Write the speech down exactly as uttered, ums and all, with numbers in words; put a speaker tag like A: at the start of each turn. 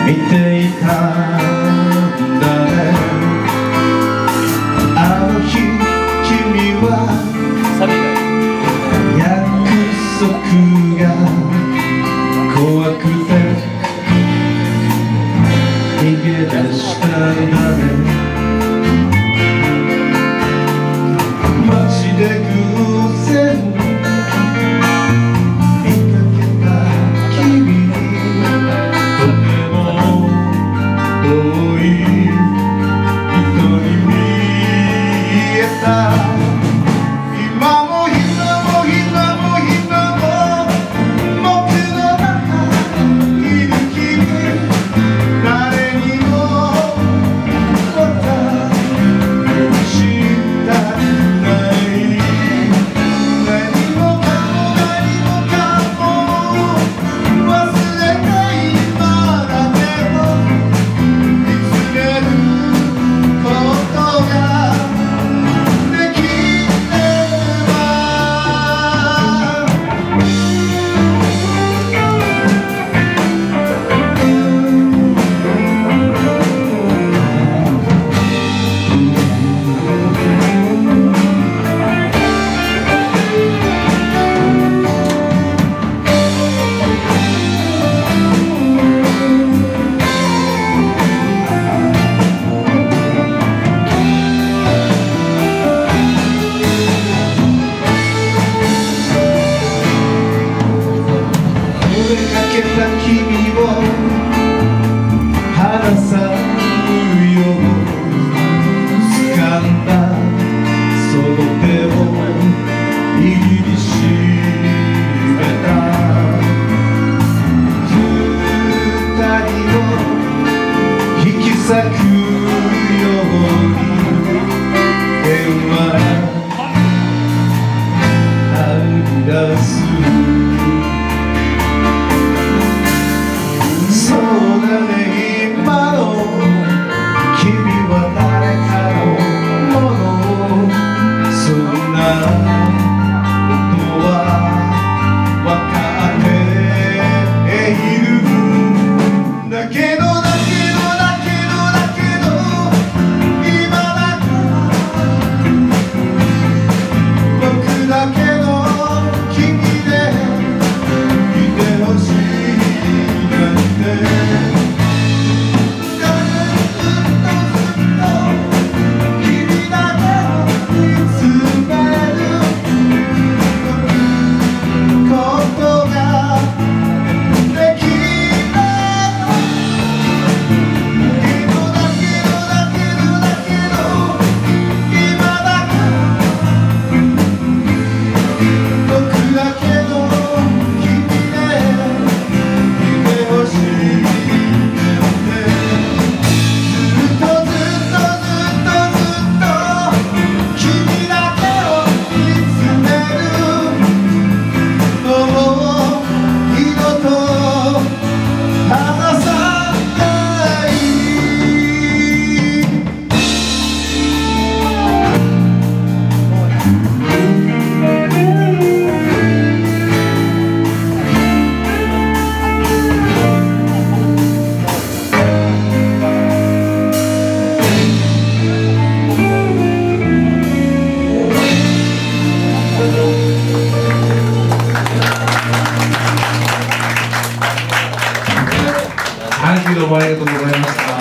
A: 見ていたんだね。あの日君は約束が怖くて逃げ出したんだね。街で偶然見かけた君にとても遠い人に見えた。今も今も今も今も僕の中にいる君、誰にもまたしたくない。何もかも何もかも忘れないままでも見つめることができれば。追いかけた君を離さぬよう掴んだその手を握りしめた。二人を引き裂くように電話鳴り出す。そうだね、今の君は誰かのもの。そんなことは分かっている。だけどだけどだけどだけど今だから僕だけの君でいてほしい。
B: はい、どうもありがとうございました。